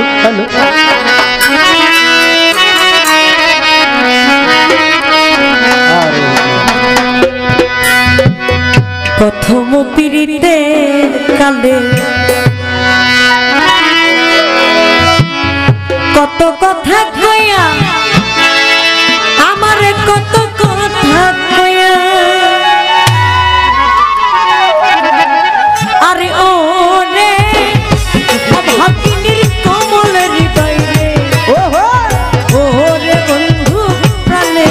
hello প্রথম পিড়িতে কালে কত কথা কইয়া আমারে কত কথা কইয়া আরে ও রে ভাগিনীর কমল হৃদয় রে ও রে বন্ধু প্রাণে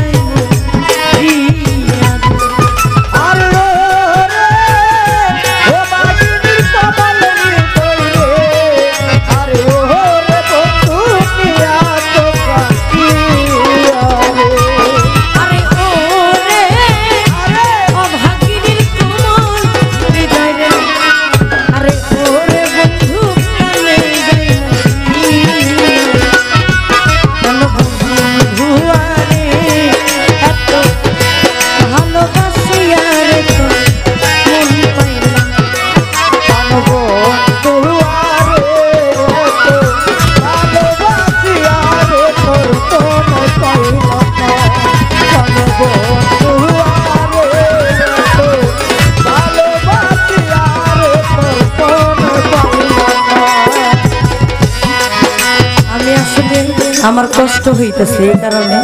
আমার কষ্ট হইতেছে এই কারণে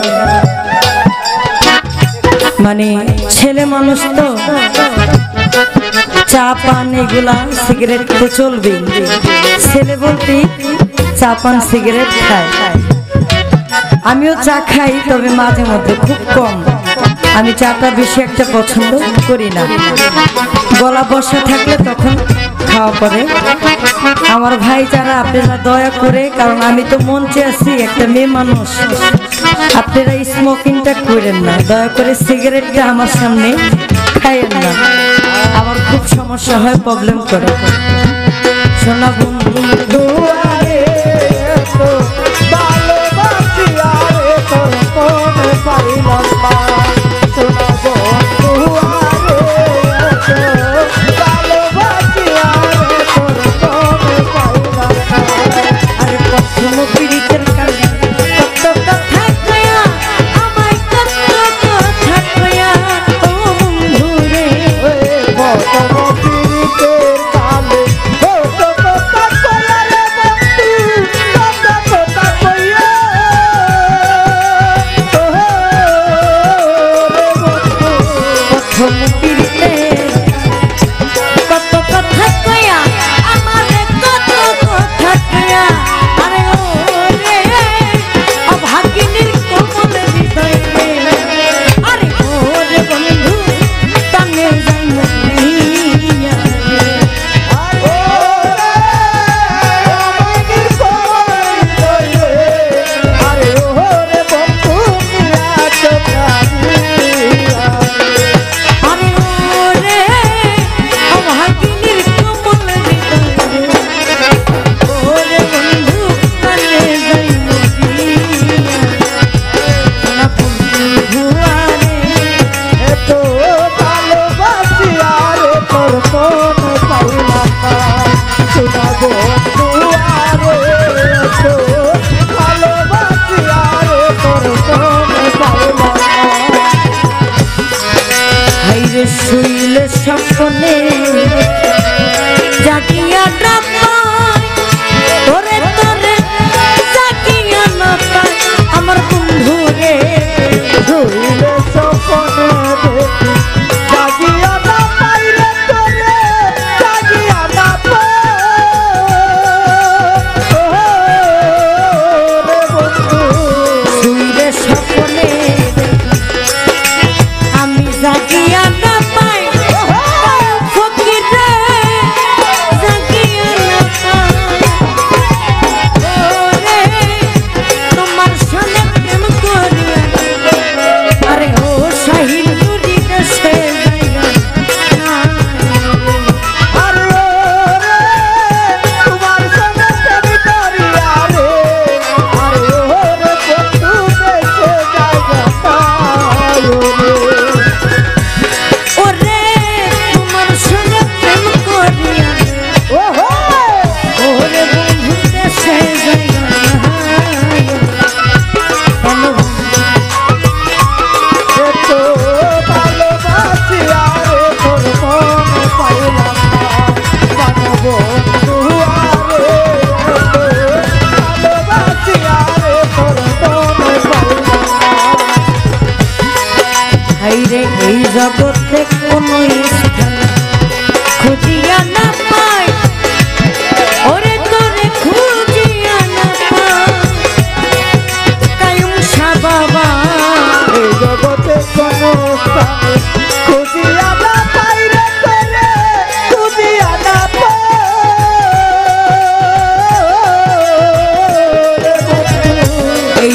মানে ছেলে মানুষ তো চা পান এগুলা সিগারেট তো চলবে ছেলে বলতে চা পান সিগারেট খায় আমিও চা খাই তবে মাঝে মধ্যে খুব কম আমি চাটা বেশি একটা পছন্দ করি না গলা বসা থাকলে তখন খাওয়া পরে আমার ভাই যারা আপনারা দয়া করে কারণ আমি তো মঞ্চে আছি একটা মেয়ে মানুষ আপনারা স্মোকিংটা করেন না দয়া করে সিগারেটটা আমার সামনে খাইয়েন না আমার খুব সমস্যা হয় প্রবলেম করে সোনা বন্ধু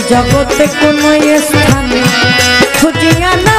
জগতে কোনো স্থানে খুঁজিয়া না